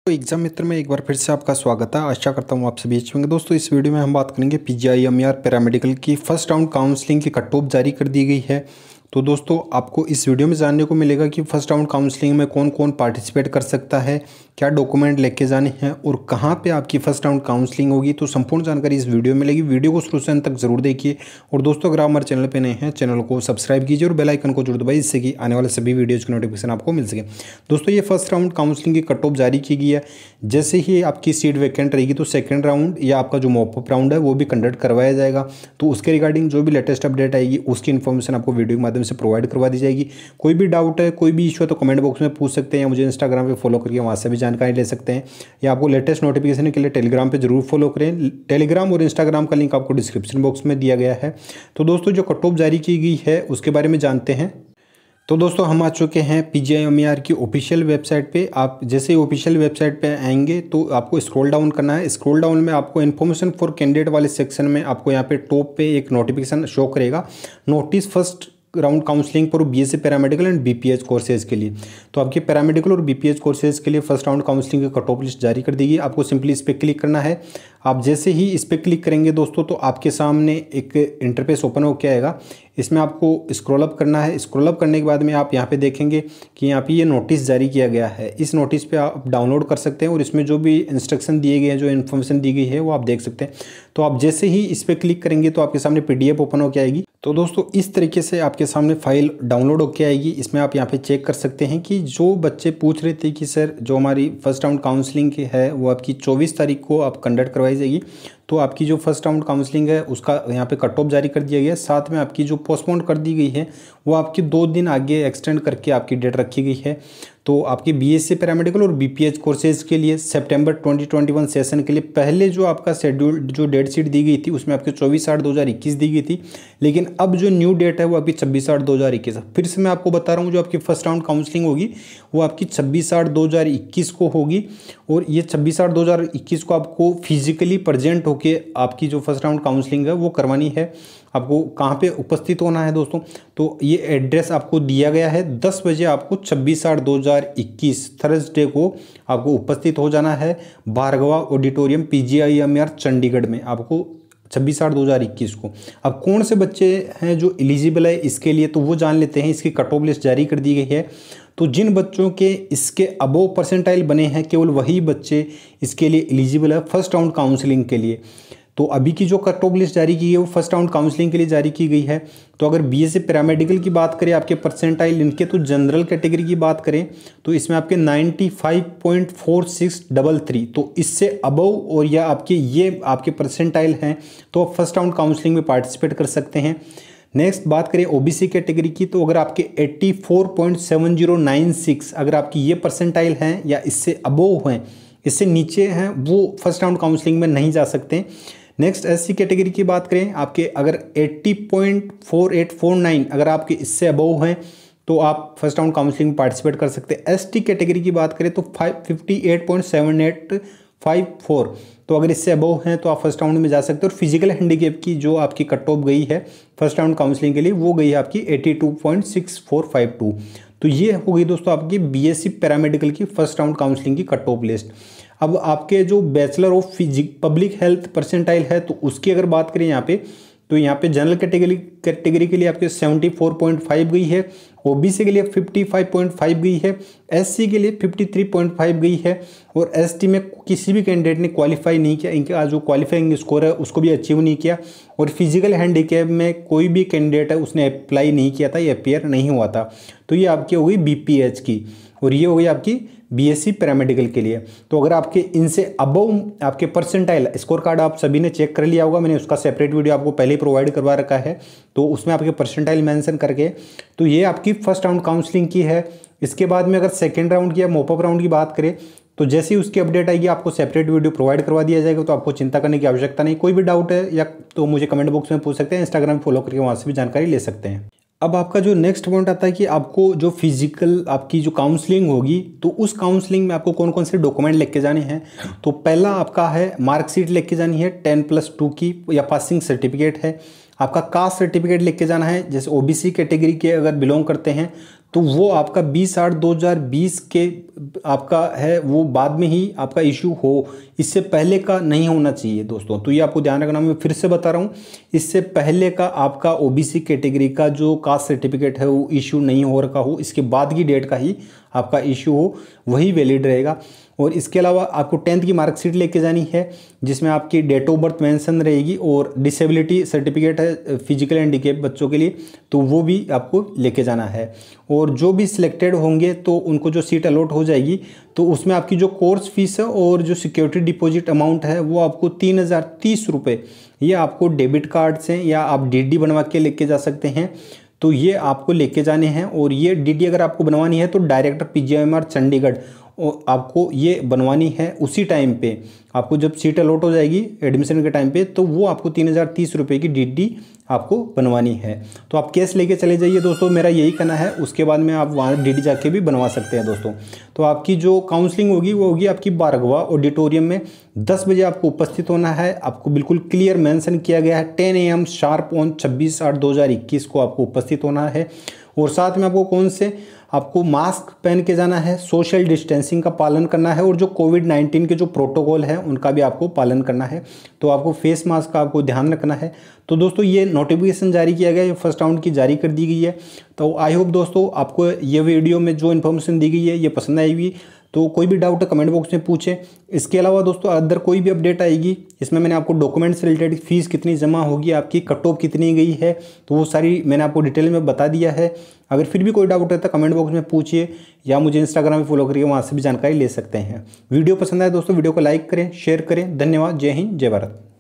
तो एग्जाम मित्र में एक बार फिर से आपका स्वागत है। आशा करता हूँ आप सभी अच्छे होंगे। दोस्तों इस वीडियो में हम बात करेंगे PGIMER पैरामेडिकल की फर्स्ट राउंड काउंसलिंग की कट ऑफ जारी कर दी गई है। तो दोस्तों आपको इस वीडियो में जानने को मिलेगा कि फर्स्ट राउंड काउंसलिंग में कौन कौन पार्टिसिपेट कर सकता है, क्या डॉक्यूमेंट लेके जाने हैं और कहाँ पे आपकी फर्स्ट राउंड काउंसलिंग होगी। तो संपूर्ण जानकारी इस वीडियो में मिलेगी। वीडियो को शुरू से अंत तक जरूर देखिए और दोस्तों अगर आप हमारे चैनल पे नए हैं चैनल को सब्सक्राइब कीजिए और बेल आइकन को जरूर दबाइए, जिससे कि आने वाले सभी वीडियोज़ की नोटिफिकेशन आपको मिल सके। दोस्तों ये फर्स्ट राउंड काउंसलिंग की कट ऑफ जारी की गई है। जैसे ही आपकी सीट वैकेंट रहेगी तो सेकेंड राउंड या आपका जो मॉपअप राउंड है वो भी कंडक्ट करवाया जाएगा। तो उसके रिगार्डिंग जो भी लेटेस्ट अपडेट आएगी उसकी इन्फॉर्मेशन आपको वीडियो के माध्यम से प्रोवाइड करवा दी जाएगी। कोई भी डाउट है, कोई भी इशू है तो कमेंट बॉक्स में पूछ सकते हैं या मुझे इंस्टाग्राम पे फॉलो करके वहाँ से भी जानकारी ले सकते हैं, या आपको लेटेस्ट नोटिफिकेशन के लिए टेलीग्राम पे जरूर फॉलो करें। टेलीग्राम और इंस्टाग्राम का लिंक आपको डिस्क्रिप्शन बॉक्स में दिया गया है। तो दोस्तों जो कट ऑफ जारी की गई है उसके बारे में जानते हैं। तो दोस्तों हम आ चुके हैं PGIMER की ऑफिशियल वेबसाइट पे। आप जैसे ही ऑफिशियल वेबसाइट पे आएंगे तो आपको स्क्रॉल डाउन करना है। स्क्रॉल डाउन में आपको इन्फॉर्मेशन फॉर कैंडिडेट वाले सेक्शन में आपको यहाँ पे टॉप पे एक नोटिफिकेशन शो करेगा, notice first round counselling for BSc paramedical and BPH courses के लिए। तो आपके पैरामेडिकल और BPH कोर्सेज के लिए फर्स्ट राउंड काउंसलिंग की कट ऑफ लिस्ट जारी कर देगी। आपको सिंपली इस पर क्लिक करना है। आप जैसे ही इस पर क्लिक करेंगे दोस्तों तो आपके सामने एक इंटरफेस ओपन होकर आएगा। इसमें आपको स्क्रॉल अप करना है। स्क्रॉल अप करने के बाद में आप यहाँ पे देखेंगे कि यहाँ पे ये नोटिस जारी किया गया है। इस नोटिस पे आप डाउनलोड कर सकते हैं और इसमें जो भी इंस्ट्रक्शन दिए गए हैं, जो इन्फॉर्मेशन दी गई है वो आप देख सकते हैं। तो आप जैसे ही इस पर क्लिक करेंगे तो आपके सामने PDF ओपन होकर आएगी। तो दोस्तों इस तरीके से आपके सामने फाइल डाउनलोड होकर आएगी। इसमें आप यहाँ पे चेक कर सकते हैं कि जो बच्चे पूछ रहे थे कि सर जो हमारी फर्स्ट राउंड काउंसलिंग की है वो आपकी 24 तारीख को आप कंडक्ट करवाई जाएगी। तो आपकी जो फर्स्ट राउंड काउंसलिंग है उसका यहाँ पे कट ऑफ जारी कर दिया गया है। साथ में आपकी जो पोस्टपोन कर दी गई है वो आपकी 2 दिन आगे एक्सटेंड करके आपकी डेट रखी गई है। तो आपकी BSc पैरामेडिकल और BPH कोर्सेज के लिए सितंबर 2021 सेशन के लिए पहले जो आपका शेड्यूल जो डेट शीट दी गई थी उसमें आपकी 24/8/2021 दी गई थी, लेकिन अब जो न्यू डेट है वो आपकी 26/8/2021 है। फिर से मैं आपको बता रहा हूँ जो आपकी फर्स्ट राउंड काउंसलिंग होगी वो आपकी 26/8/2021 को होगी और ये 26/8/2021 को आपको फिजिकली प्रेजेंट होके आपकी जो फर्स्ट राउंड काउंसलिंग है वो करवानी है। आपको कहाँ पे उपस्थित होना है दोस्तों, तो ये एड्रेस आपको दिया गया है। 10 बजे आपको 26/8/2021 थर्सडे को आपको उपस्थित हो जाना है भार्गवा ऑडिटोरियम PGIMER चंडीगढ़ में, आपको 26/8/2021 को। अब कौन से बच्चे हैं जो एलिजिबल है इसके लिए तो वो जान लेते हैं। इसकी कट ऑफ लिस्ट जारी कर दी गई है। तो जिन बच्चों के इसके अबोव परसेंटाइल बने हैं केवल वही बच्चे इसके लिए एलिजिबल है फर्स्ट राउंड काउंसलिंग के लिए। तो अभी की जो कट ऑफ लिस्ट जारी की है वो फर्स्ट राउंड काउंसलिंग के लिए जारी की गई है। तो अगर BSc पैरामेडिकल की बात करें आपके परसेंटाइल इनके, तो जनरल कैटेगरी की बात करें तो इसमें आपके 95.4633, तो इससे अबव और या आपके ये आपके परसेंटाइल हैं तो आप फर्स्ट राउंड काउंसलिंग में पार्टिसिपेट कर सकते हैं। नेक्स्ट बात करें OBC कैटेगरी की, तो अगर आपके 84.7096 अगर आपकी ये परसेंटाइल हैं या इससे अबव हैं, इससे नीचे हैं, वो फर्स्ट राउंड काउंसलिंग में नहीं जा सकते। नेक्स्ट SC कैटेगरी की बात करें, आपके अगर 80.4849 अगर आपके इससे अबव हैं तो आप फर्स्ट राउंड काउंसलिंग में पार्टिसिपेट कर सकते हैं। ST कैटेगरी की बात करें तो 58.7854, तो अगर इससे अबव हैं तो आप फर्स्ट राउंड में जा सकते हैं। और फिजिकल हैंडीकैप की जो आपकी कट ऑफ गई है फर्स्ट राउंड काउंसलिंग के लिए वो गई है आपकी 82.6452। तो ये हो गई दोस्तों आपकी BSc पैरामेडिकल की फर्स्ट राउंड काउंसलिंग की कट ऑफ लिस्ट। अब आपके जो bachelor of public health percentile है तो उसकी अगर बात करें यहाँ पे, तो यहाँ पे जनरल कैटेगरी के लिए आपके 74.5 गई है, OBC के लिए 55.5 गई है, SC के लिए 53.5 गई है और ST में किसी भी कैंडिडेट ने क्वालिफाई नहीं किया, इनका जो क्वालिफाइंग स्कोर है उसको भी अचीव नहीं किया। और फिजिकल हैंडीकैप में कोई भी कैंडिडेट है उसने अप्लाई नहीं किया था, ये अपेयर नहीं हुआ था। तो ये आपकी हो गई BPH की और ये हो गई आपकी BSc पैरामेडिकल के लिए। तो अगर आपके इनसे अबव आपके परसेंटाइल स्कोर कार्ड आप सभी ने चेक कर लिया होगा, मैंने उसका सेपरेट वीडियो आपको पहले ही प्रोवाइड करवा रखा है, तो उसमें आपके परसेंटाइल मेंशन करके, तो ये आपकी फर्स्ट राउंड काउंसलिंग की है। इसके बाद में अगर सेकेंड राउंड की या मॉपअप राउंड की बात करें तो जैसे ही उसकी अपडेट आएगी आपको सेपरेट वीडियो प्रोवाइड करवा दिया जाएगा। तो आपको चिंता करने की आवश्यकता नहीं। कोई भी डाउट है या तो मुझे कमेंट बॉक्स में पूछ सकते हैं, इंस्टाग्राम फॉलो करके वहाँ से भी जानकारी ले सकते हैं। अब आपका जो नेक्स्ट पॉइंट आता है कि आपको जो फिजिकल आपकी जो काउंसलिंग होगी तो उस काउंसलिंग में आपको कौन कौन से डॉक्यूमेंट लेके जाने हैं। तो पहला आपका है मार्कशीट लेके जानी है 10+2 की या पासिंग सर्टिफिकेट है। आपका कास्ट सर्टिफिकेट लेके जाना है, जैसे OBC कैटेगरी के अगर बिलोंग करते हैं तो वो आपका 20/8/2020 के आपका है, वो बाद में ही आपका इशू हो, इससे पहले का नहीं होना चाहिए दोस्तों। तो ये आपको ध्यान रखना, मैं फिर से बता रहा हूँ, इससे पहले का आपका ओबीसी कैटेगरी का जो कास्ट सर्टिफिकेट है वो इशू नहीं हो रखा हो, इसके बाद की डेट का ही आपका इशू हो, वही वैलिड रहेगा। और इसके अलावा आपको 10th की मार्कशीट लेके जानी है, जिसमें आपकी डेट ऑफ बर्थ मेंशन रहेगी, और डिसेबिलिटी सर्टिफिकेट है फिजिकल हैंडीकैप बच्चों के लिए, तो वो भी आपको लेके जाना है। और जो भी सिलेक्टेड होंगे तो उनको जो सीट अलॉट हो जाएगी, तो उसमें आपकी जो कोर्स फीस है और जो सिक्योरिटी डिपॉजिट अमाउंट है वो आपको 3030 रुपये, ये आपको डेबिट कार्ड से या आप डीडी बनवा के लेके जा सकते हैं। तो ये आपको लेके जाने हैं, और ये डीडी अगर आपको बनवानी है तो डायरेक्टर PGIMER चंडीगढ़ और आपको ये बनवानी है उसी टाइम पे, आपको जब सीट अलॉट हो जाएगी एडमिशन के टाइम पे, तो वो आपको 3030 रुपये की डीडी आपको बनवानी है। तो आप कैश लेके चले जाइए दोस्तों, मेरा यही कहना है। उसके बाद में आप वहाँ डीडी जाके भी बनवा सकते हैं दोस्तों। तो आपकी जो काउंसलिंग होगी वो होगी आपकी बारगवा ऑडिटोरियम में, 10 बजे आपको उपस्थित होना है। आपको बिल्कुल क्लियर मेंशन किया गया है, 10 AM शार्प ऑन 26/8/2021 को आपको उपस्थित होना है। और साथ में आपको कौन से, आपको मास्क पहन के जाना है, सोशल डिस्टेंसिंग का पालन करना है, और जो कोविड-19 के जो प्रोटोकॉल है उनका भी आपको पालन करना है। तो आपको फेस मास्क का आपको ध्यान रखना है। तो दोस्तों ये नोटिफिकेशन जारी किया गया है, ये फर्स्ट राउंड की जारी कर दी गई है। तो आई होप दोस्तों आपको ये वीडियो में जो इन्फॉर्मेशन दी गई है ये पसंद आएगी। तो कोई भी डाउट है कमेंट बॉक्स में पूछें। इसके अलावा दोस्तों अदर कोई भी अपडेट आएगी, इसमें मैंने आपको डॉक्यूमेंट्स से रिलेटेड फीस कितनी जमा होगी, आपकी कट ऑफ कितनी गई है, तो वो सारी मैंने आपको डिटेल में बता दिया है। अगर फिर भी कोई डाउट है तो कमेंट बॉक्स में पूछिए, या मुझे इंस्टाग्राम में फॉलो करिए, वहाँ से भी जानकारी ले सकते हैं। वीडियो पसंद आए दोस्तों वीडियो को लाइक करें, शेयर करें। धन्यवाद। जय हिंद, जय भारत।